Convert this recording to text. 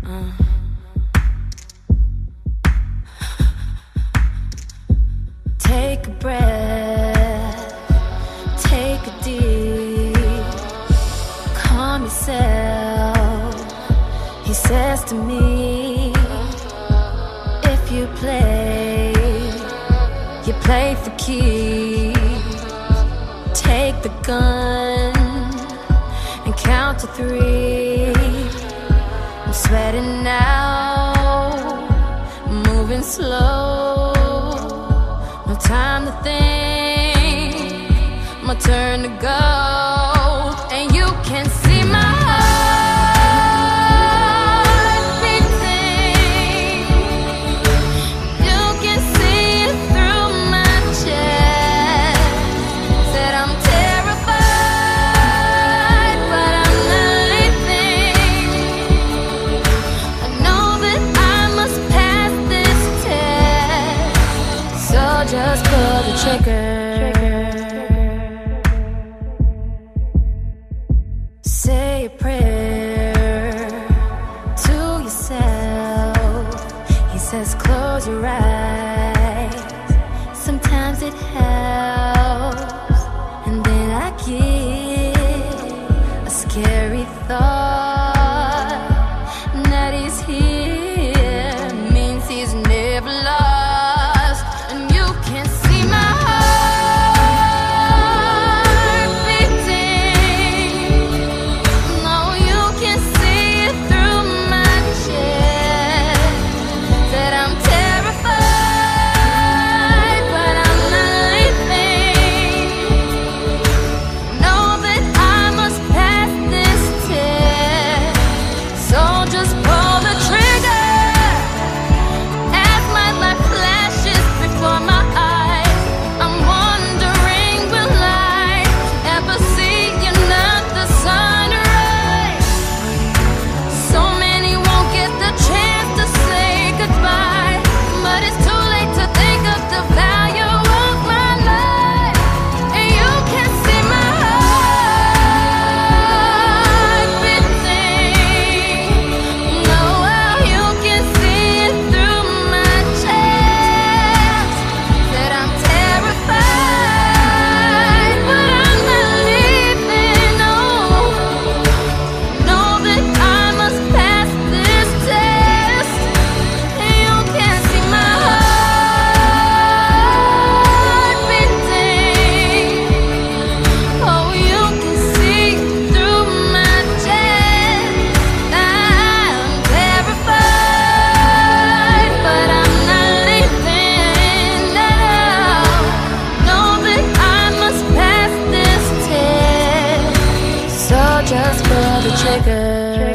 Take a breath, take a deep, calm yourself. He says to me, if you play for keeps. Take the gun and count to 3. I'm sweating now, moving slow. No time to think, my turn to go. And you can see my heart beating. You can see it through my chest. Said I'm terrified, but I'm not leaving. I know that I must pass this test, so just pull the trigger. Say a prayer to yourself. He says close your eyes, sometimes it helps. And then I get a scary thought that he's here, means he's never lost. And you can see my heart beating. No, you can see it through my chest. Said I'm terrified, but I'm not leaving. Know that I must pass this test, so just pull the trigger. As my life flashes before my eyes, I'm wondering, will I ever see another sunrise? So many won't get the chance to say goodbye, but it's too late to think of the value of my life. And you can see my heart beating. No, you can see it through my chest. Said I'm terrified, but I'm not leaving. No, know that I must pass this test. And you can see my heart beating. Oh, you can see through my chest. I'm terrified, but I'm not leaving. No, know that I must pass this test, so just pull the trigger.